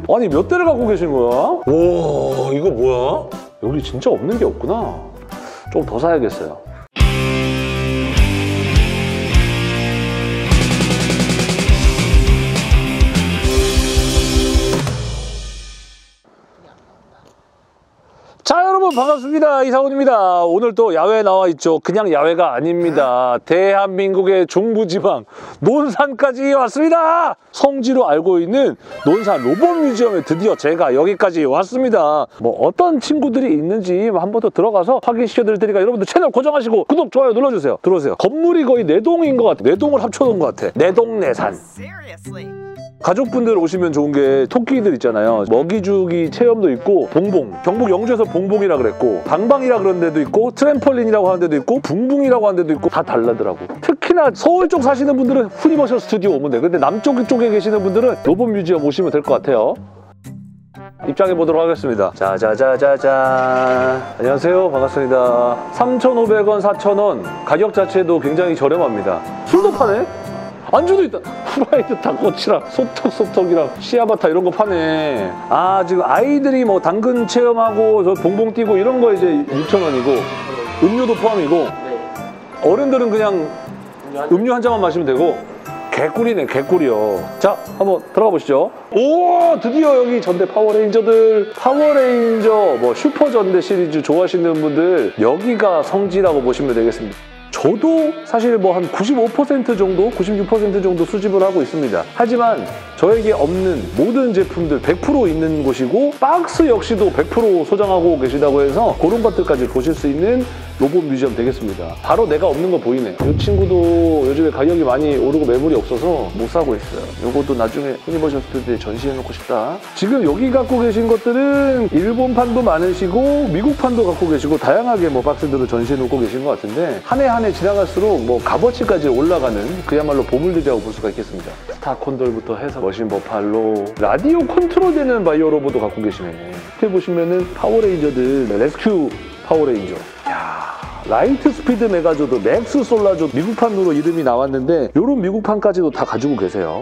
아니 몇 대를 갖고 계신 거야? 와 이거 뭐야? 여기 진짜 없는 게 없구나. 좀 더 사야겠어요. 자 여러분 반갑습니다. 이상훈입니다. 오늘 또 야외에 나와 있죠. 그냥 야외가 아닙니다. 대한민국의 중부지방 논산까지 왔습니다. 성지로 알고 있는 논산 로봇 뮤지엄에 드디어 제가 여기까지 왔습니다. 뭐 어떤 친구들이 있는지 한 번 더 들어가서 확인시켜드릴 테니까 여러분들 채널 고정하시고 구독, 좋아요 눌러주세요. 들어오세요. 건물이 거의 4동인 것 같아. 4동을 합쳐놓은 것 같아. 내동내산. 가족분들 오시면 좋은 게 토끼들 있잖아요. 먹이주기 체험도 있고 봉봉, 경북 영주에서 봉봉이라 그랬고 방방이라 그런 데도 있고 트램펄린이라고 하는 데도 있고 붕붕이라고 하는 데도 있고 다 달라더라고. 특히나 서울 쪽 사시는 분들은 유니버셜 스튜디오 오면 돼. 근데 남쪽 쪽에 계시는 분들은 로봇 뮤지엄 오시면 될 것 같아요. 입장해 보도록 하겠습니다. 짜자자자자. 안녕하세요. 반갑습니다. 3,500원, 4,000원. 가격 자체도 굉장히 저렴합니다. 술도 파네? 안주도 있다. 후라이드 닭꼬치랑 소떡소떡이랑 씨아바타 이런 거 파네. 아 지금 아이들이 뭐 당근 체험하고 저 봉봉 뛰고 이런 거 이제 6,000원이고 음료도 포함이고 어른들은 그냥 음료 한 잔만 마시면 되고 개꿀이네 개꿀이요. 자 한번 들어가 보시죠. 오 드디어 여기 전대 파워레인저들 파워레인저 뭐 슈퍼 전대 시리즈 좋아하시는 분들 여기가 성지라고 보시면 되겠습니다. 저도 사실 뭐 한 95% 정도, 96% 정도 수집을 하고 있습니다. 하지만 저에게 없는 모든 제품들 100% 있는 곳이고 박스 역시도 100% 소장하고 계시다고 해서 그런 것들까지 보실 수 있는 로봇 뮤지엄 되겠습니다. 바로 내가 없는 거 보이네. 이 친구도 요즘에 가격이 많이 오르고 매물이 없어서 못 사고 있어요. 요것도 나중에 유니버셜 스튜디오에 전시해놓고 싶다. 지금 여기 갖고 계신 것들은 일본판도 많으시고 미국판도 갖고 계시고 다양하게 뭐 박스들을 전시해놓고 계신 것 같은데 한 해 한 해 지나갈수록 뭐 값어치까지 올라가는 그야말로 보물들이라고 볼 수가 있겠습니다. 스타 콘돌부터 해서 머신 버팔로 라디오 컨트롤되는 바이오 로봇도 갖고 계시네. 이렇게 보시면은 파워레인저들 레스큐 파워레인저. 야 라이트 스피드 메가조도 맥스 솔라조 미국판으로 이름이 나왔는데 이런 미국판까지도 다 가지고 계세요.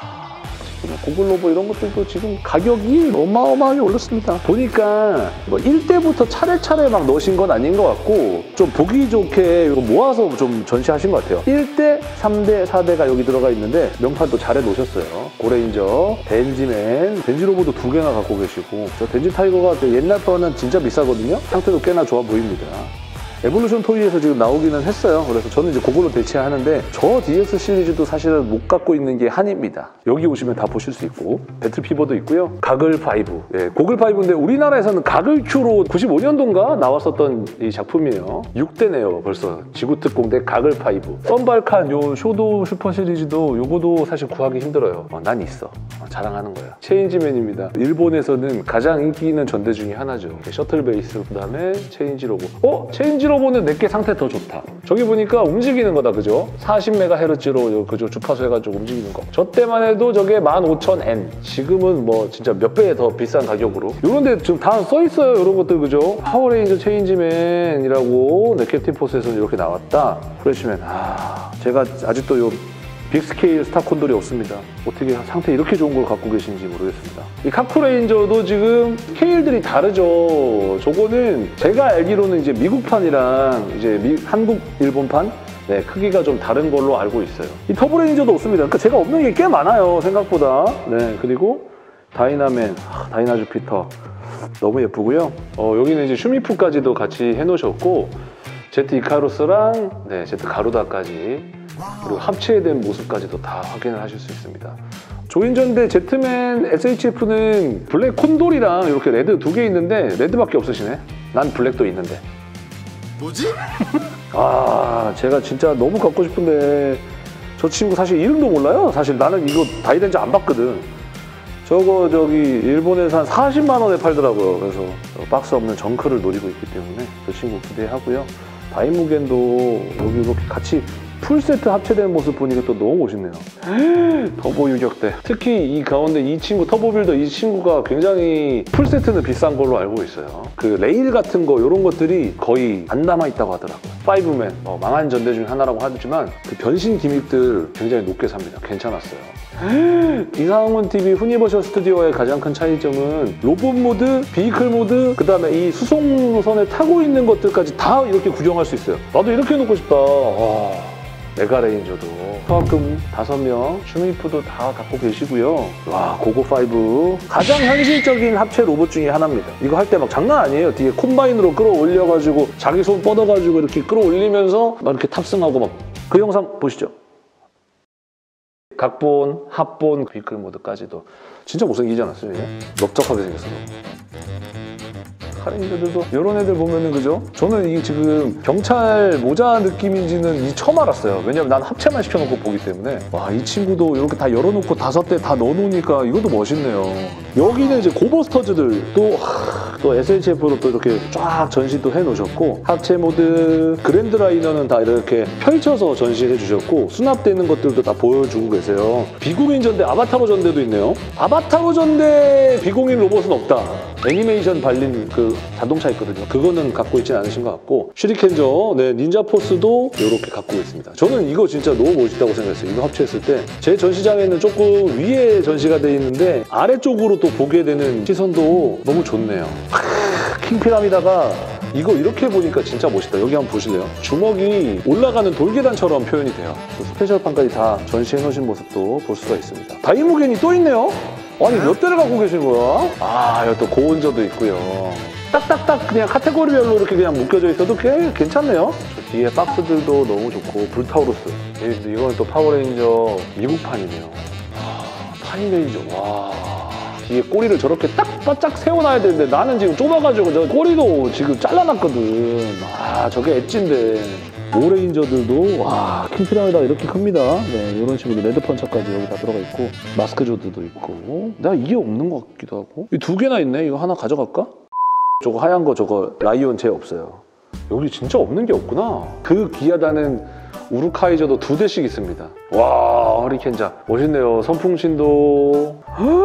고글 로봇 이런 것들도 지금 가격이 어마어마하게 올랐습니다. 보니까 뭐 1대부터 차례차례 막 넣으신 건 아닌 것 같고 좀 보기 좋게 모아서 좀 전시하신 것 같아요. 1대, 3대, 4대가 여기 들어가 있는데 명판도 잘 해놓으셨어요. 고레인저, 덴지맨, 덴지 로봇도 2개나 갖고 계시고 저 덴지 타이거가 옛날 거는 진짜 비싸거든요. 상태도 꽤나 좋아 보입니다. 에볼루션 토이에서 지금 나오기는 했어요. 그래서 저는 이제 그걸로 대체하는데 저 DX 시리즈도 사실은 못 갖고 있는 게 한입니다. 여기 오시면 다 보실 수 있고 배틀피버도 있고요. 가글5. 예, 고글5인데 우리나라에서는 가글 Q로 95년도인가 나왔었던 이 작품이에요. 6대네요 벌써. 지구특공대 가글5. 썬발칸 요 쇼도 슈퍼 시리즈도 요거도 사실 구하기 힘들어요. 난 있어. 자랑하는 거야. 체인지맨입니다. 일본에서는 가장 인기 있는 전대 중에 하나죠. 셔틀 베이스 그다음에 체인지 로봇. 체인지 로봇은 내게 상태 더 좋다. 저기 보니까 움직이는 거다, 그죠? 40MHz로 그죠? 주파수 해가지고 움직이는 거. 저 때만 해도 저게 15,000N. 지금은 뭐 진짜 몇 배 더 비싼 가격으로. 요런데 지금 다 써있어요, 이런 것들, 그죠? 파워레인저 체인지맨이라고 캡틴 포스에서는 이렇게 나왔다. 프레시맨. 제가 아직도 요 빅스케일 스타콘돌이 없습니다. 어떻게 상태 이렇게 좋은 걸 갖고 계신지 모르겠습니다. 이 카쿠레인저도 지금 스케일들이 다르죠. 저거는 제가 알기로는 이제 미국판이랑 이제 한국, 일본판 네, 크기가 좀 다른 걸로 알고 있어요. 이 터보레인저도 없습니다. 그러니까 제가 없는 게 꽤 많아요, 생각보다. 네, 그리고 다이나맨, 다이나 주피터 너무 예쁘고요. 여기는 이제 슈미프까지도 같이 해놓으셨고 제트 이카루스랑 네, 제트 가루다까지 그리고 합체된 모습까지도 다 확인을 하실 수 있습니다. 조인전대 제트맨 SHF는 블랙 콘돌이랑 이렇게 레드 2개 있는데 레드밖에 없으시네. 난 블랙도 있는데. 뭐지? 제가 진짜 너무 갖고 싶은데 저 친구 사실 이름도 몰라요. 사실 나는 이거 다이덴즈 안 봤거든. 저거 저기 일본에서 한 40만 원에 팔더라고요. 그래서 박스 없는 정크를 노리고 있기 때문에 저 친구 기대하고요. 다이무겐도 여기 이렇게 같이 풀세트 합체된 모습 보니까 또 너무 멋있네요. 터보 유격대. 특히 이 가운데 이 친구 터보빌더 이 친구가 굉장히 풀세트는 비싼 걸로 알고 있어요. 그 레일 같은 거 이런 것들이 거의 안 남아있다고 하더라고요. 파이브맨 망한 전대 중에 하나라고 하지만 그 변신 기믹들 굉장히 높게 삽니다. 괜찮았어요. 이상훈 TV 후니버셜 스튜디오의 가장 큰 차이점은 로봇 모드, 비이클 모드, 그 다음에 이 수송 노선에 타고 있는 것들까지 다 이렇게 구경할 수 있어요. 나도 이렇게 해놓고 싶다. 와, 메가레인저도 파워금 5명, 슈미프도 다 갖고 계시고요. 와, 고고5 가장 현실적인 합체 로봇 중에 하나입니다. 이거 할 때 막 장난 아니에요. 뒤에 콤바인으로 끌어올려가지고 자기 손 뻗어가지고 이렇게 끌어올리면서 막 이렇게 탑승하고 막 그 영상 보시죠. 각본, 합본, 비클 모드까지도 진짜 못생기지 않았어요? 넓적하게 생겼어. 카레인저들도 이런 애들 보면은 그죠? 저는 이게 지금 경찰 모자 느낌인지는 처음 알았어요. 왜냐면 난 합체만 시켜놓고 보기 때문에. 와, 이 친구도 이렇게 다 열어놓고 5대 다 넣어놓으니까 이것도 멋있네요. 여기는 이제 고버스터즈들 또 SHF로 또 이렇게 쫙 전시도 해놓으셨고, 합체 모드, 그랜드 라이너는 다 이렇게 펼쳐서 전시해 주셨고, 수납되는 것들도 다 보여주고 계세요. 비공인 전대, 아바타로 전대도 있네요. 아바타로 전대 비공인 로봇은 없다. 애니메이션 발린 그 자동차 있거든요. 그거는 갖고 있진 않으신 것 같고, 슈리켄저, 네, 닌자 포스도 이렇게 갖고 있습니다. 저는 이거 진짜 너무 멋있다고 생각했어요. 이거 합체했을 때. 제 전시장에는 조금 위에 전시가 돼 있는데 아래쪽으로 또 보게 되는 시선도 너무 좋네요. 킹피라미다가 이거 이렇게 보니까 진짜 멋있다. 여기 한번 보실래요? 주먹이 올라가는 돌계단처럼 표현이 돼요. 스페셜판까지 다 전시해 놓으신 모습도 볼 수가 있습니다. 다이무겐이 또 있네요? 아니, 몇 대를 갖고 계신 거야? 아, 여기 또 고온저도 있고요. 딱딱딱 그냥 카테고리별로 이렇게 그냥 묶여져 있어도 꽤 괜찮네요. 저 뒤에 박스들도 너무 좋고, 불타우루스. 이건 또 파워레인저 미국판이네요. 파이레인저, 와. 뒤에 꼬리를 저렇게 딱 바짝 세워놔야 되는데 나는 지금 좁아가지고 저 꼬리도 지금 잘라놨거든. 아, 저게 엣지인데. 오레인저들도 와, 킹피라미다 이렇게 큽니다. 네, 이런 식으로 레드펀처까지 여기 다 들어가 있고, 마스크 조드도 있고. 나 이게 없는 것 같기도 하고. 이 2개나 있네. 이거 하나 가져갈까? 저거 하얀 거 저거 라이온 쟤 없어요. 여기 진짜 없는 게 없구나. 그 귀하다는 우루카이저도 2대씩 있습니다. 와, 허리켄자 멋있네요. 선풍신도.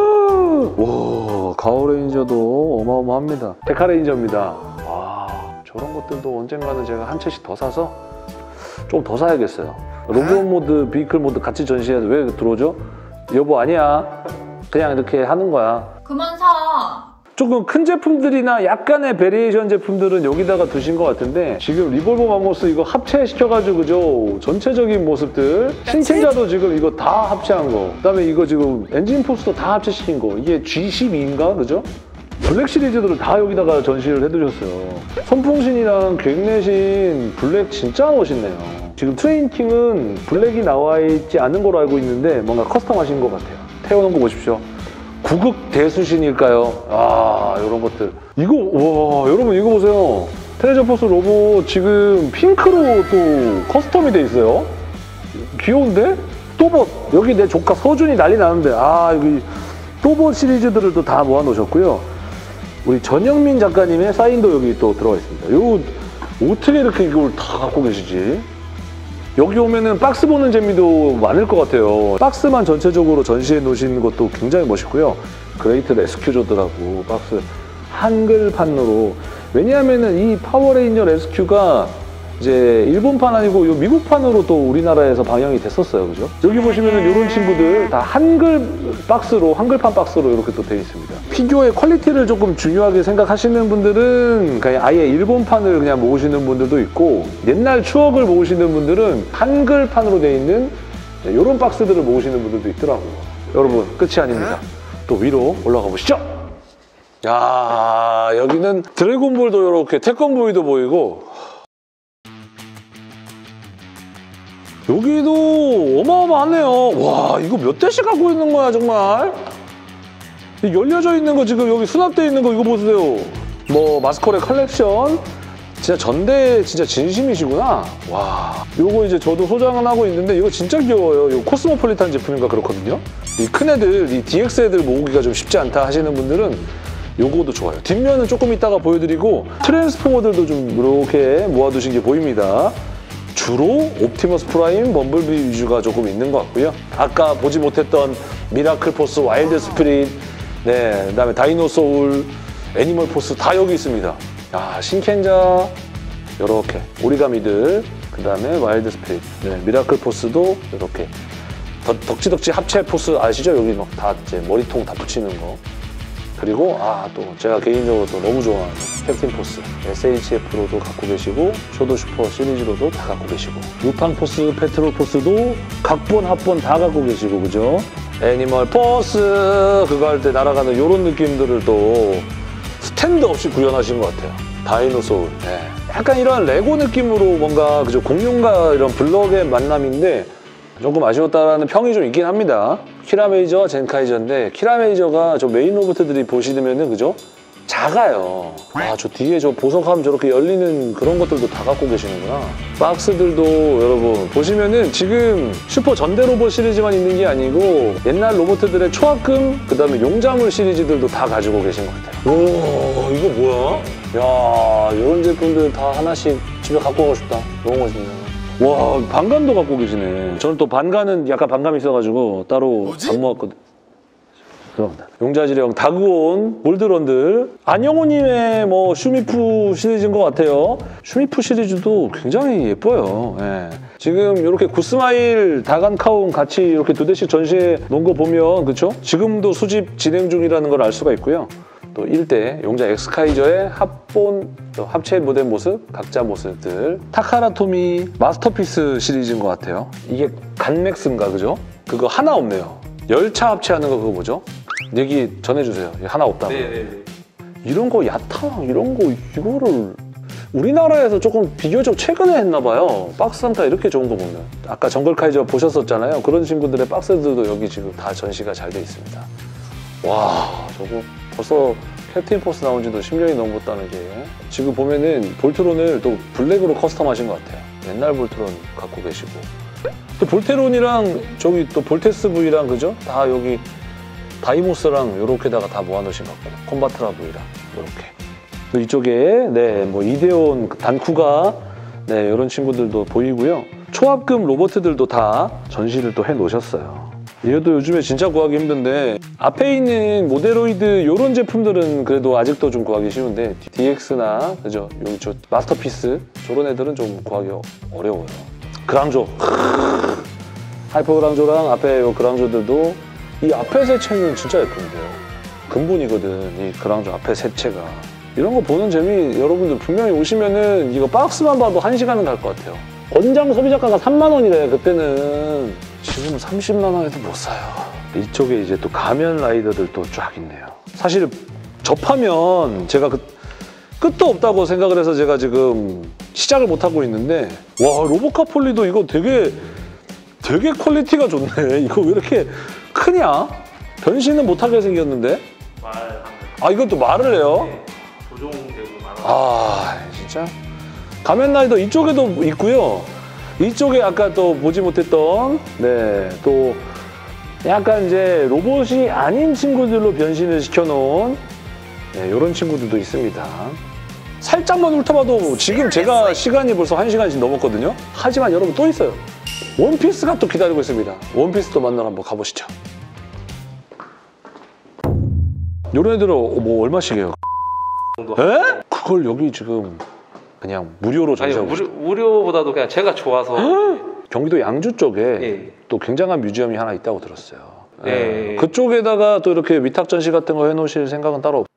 와, 가오레인저도 어마어마합니다. 데카레인저입니다. 와, 저런 것들도 언젠가는 제가 한 채씩 더 사서 좀 더 사야겠어요. 로봇 모드, 비클 모드 같이 전시해서 왜 들어오죠? 여보 아니야. 그냥 이렇게 하는 거야. 그만 사. 조금 큰 제품들이나 약간의 베리에이션 제품들은 여기다가 두신 것 같은데, 지금 리볼버 맘모스 이거 합체시켜가지고 그죠? 전체적인 모습들, 신체자도 지금 이거 다 합체한 거, 그다음에 이거 지금 엔진 포스도 다 합체시킨 거, 이게 G12인가 그죠? 블랙 시리즈들을 다 여기다가 전시를 해두셨어요. 선풍신이랑 객내신 블랙 진짜 멋있네요. 지금 트레인킹은 블랙이 나와 있지 않은 걸로 알고 있는데 뭔가 커스텀하신 것 같아요. 태워놓은 거 보십시오. 구극 대수신일까요? 아, 이런 것들. 이거, 와, 여러분 이거 보세요. 트레저 포스 로봇 지금 핑크로 또 커스텀이 돼 있어요. 귀여운데? 또봇. 여기 내 조카 서준이 난리 나는데, 아, 여기 또봇 시리즈들을 또 다 모아놓으셨고요. 우리 전영민 작가님의 사인도 여기 또 들어가 있습니다. 이거 어떻게 이렇게 이걸 다 갖고 계시지? 여기 오면은 박스 보는 재미도 많을 것 같아요. 박스만 전체적으로 전시해 놓으신 것도 굉장히 멋있고요. 그레이트 레스큐조드라고 박스 한글판으로. 왜냐하면은 이 파워레인저 레스큐가 이제 일본판 아니고 요 미국판으로 또 우리나라에서 방영이 됐었어요. 그죠? 여기 보시면은 이런 친구들 다 한글 박스로, 한글판 박스로 이렇게 또 되어 있습니다. 피규어의 퀄리티를 조금 중요하게 생각하시는 분들은 그냥 아예 일본판을 그냥 모으시는 분들도 있고, 옛날 추억을 모으시는 분들은 한글판으로 되어 있는 이런 박스들을 모으시는 분들도 있더라고요. 여러분, 끝이 아닙니다. 또 위로 올라가 보시죠. 야, 여기는 드래곤볼도 이렇게 태권보이도 보이고, 여기도 어마어마하네요. 와, 이거 몇 대씩 갖고 있는 거야 정말. 열려져 있는 거 지금 여기 수납되어 있는 거 이거 보세요. 뭐 마스코레 컬렉션. 진짜 전대 진짜 진심이시구나. 와, 요거 이제 저도 소장은 하고 있는데 이거 진짜 귀여워요. 이거 코스모폴리탄 제품인가 그렇거든요. 이 큰 애들, 이 DX 애들 모으기가 좀 쉽지 않다 하시는 분들은 요거도 좋아요. 뒷면은 조금 이따가 보여드리고, 트랜스포머들도 좀 이렇게 모아두신 게 보입니다. 주로 옵티머스 프라임, 범블비 위주가 조금 있는 것 같고요. 아까 보지 못했던 미라클 포스, 와일드 스피릿, 네, 그다음에 다이노 소울, 애니멀 포스 다 여기 있습니다. 아, 신켄자 이렇게 오리가미들, 그다음에 와일드 스피릿, 네, 미라클 포스도 이렇게 덕지덕지 합체 포스 아시죠? 여기 막 다 이제 머리통 다 붙이는 거. 그리고 또 제가 개인적으로 또 너무 좋아하는 캡틴 포스, SHF로도 갖고 계시고 쇼도 슈퍼 시리즈로도 다 갖고 계시고, 루팡 포스, 페트롤 포스도 각본 합본 다 갖고 계시고, 그죠? 애니멀 포스 그거 할 때 날아가는 이런 느낌들을 또 스탠드 없이 구현하신 것 같아요. 다이노 소울. 네. 약간 이런 레고 느낌으로 뭔가 그죠? 공룡과 이런 블럭의 만남인데 조금 아쉬웠다라는 평이 좀 있긴 합니다. 키라메이저와 젠카이저인데 키라메이저가 저 메인 로봇들이 보시면은 그죠? 작아요. 저 뒤에 저 보석하면 저렇게 열리는 그런 것들도 다 갖고 계시는구나. 박스들도 여러분 보시면은 지금 슈퍼 전대 로봇 시리즈만 있는 게 아니고 옛날 로봇들의 초합금 그다음에 용자물 시리즈들도 다 가지고 계신 것 같아요. 오, 이거 뭐야? 야, 이런 제품들 다 하나씩 집에 갖고 가고 싶다. 너무 멋있네요. 와, 반감도 갖고 계시네. 저는 또 반감은 약간 반감이 있어가지고 따로 안 모았거든. 죄송합니다. 용자지령, 다그온, 몰드런들. 안영호님의 뭐 슈미프 시리즈인 것 같아요. 슈미프 시리즈도 굉장히 예뻐요. 예. 지금 이렇게 구스마일, 다간카운 같이 이렇게 두 대씩 전시해 놓은 거 보면 그쵸? 지금도 수집 진행 중이라는 걸 알 수가 있고요. 또 1대 용자 엑스카이저의 합본 합체 모델 모습, 각자 모습들. 타카라토미 마스터피스 시리즈인 것 같아요. 이게 간맥스인가 그죠? 그거 하나 없네요. 열차 합체하는 거 그거 뭐죠? 얘기 전해주세요. 하나 없다고. 네네네. 이런 거 야타 이런 거 이거를 우리나라에서 조금 비교적 최근에 했나 봐요. 박스 상태 이렇게 좋은 거 보면. 아까 정글카이저 보셨었잖아요. 그런 친구들의 박스들도 여기 지금 다 전시가 잘 돼 있습니다. 와, 저거 벌써 캡틴 포스 나온 지도 10년이 넘었다는 게. 지금 보면은 볼트론을 또 블랙으로 커스텀하신 것 같아요. 옛날 볼트론 갖고 계시고. 또 볼테론이랑 저기 또 볼테스 V랑 그죠? 다 여기 다이모스랑 요렇게다가 다 모아놓으신 것 같고, 콤바트라 V랑 요렇게. 이쪽에 네, 뭐 이데온 단쿠가 네, 이런 친구들도 보이고요. 초합금 로봇들도 다 전시를 또 해놓으셨어요. 이것도 요즘에 진짜 구하기 힘든데 앞에 있는 모데로이드 이런 제품들은 그래도 아직도 좀 구하기 쉬운데 DX나 그죠? 여기 저 마스터피스 저런 애들은 좀 구하기 어려워요. 그랑조 하이퍼 그랑조랑 앞에 요 그랑조들도 이 앞에 세체는 진짜 예쁜데요. 근본이거든 이 그랑조 앞에 세체가. 이런 거 보는 재미 여러분들 분명히 오시면은 이거 박스만 봐도 1시간은 갈 것 같아요. 권장 소비자가가 3만 원이래 그때는. 지금은 30만 원에도 못 사요. 이쪽에 이제 또 가면 라이더들도 쫙 있네요. 사실 접하면 제가 끝도 없다고 생각을 해서 제가 지금 시작을 못 하고 있는데 와 로보카폴리도 이거 되게 퀄리티가 좋네. 이거 왜 이렇게 크냐? 변신은 못하게 생겼는데? 이것도 말을 해요? 네, 조종되고 진짜? 가면라이더 이쪽에도 있고요. 이쪽에 아까 또 보지 못했던 네, 또 약간 이제 로봇이 아닌 친구들로 변신을 시켜놓은 네, 이런 친구들도 있습니다. 살짝만 훑어봐도 지금 제가 시간이 벌써 1시간씩 넘었거든요. 하지만 여러분 또 있어요. 원피스가 또 기다리고 있습니다. 원피스도 만나러 한번 가보시죠. 이런 애들은 뭐 얼마씩이에요? 에? 그걸 여기 지금 그냥 무료로 전시하고 무료보다도 그냥 제가 좋아서. 경기도 양주 쪽에 예. 또 굉장한 뮤지엄이 하나 있다고 들었어요. 예. 그쪽에다가 또 이렇게 위탁 전시 같은 거 해놓으실 생각은 따로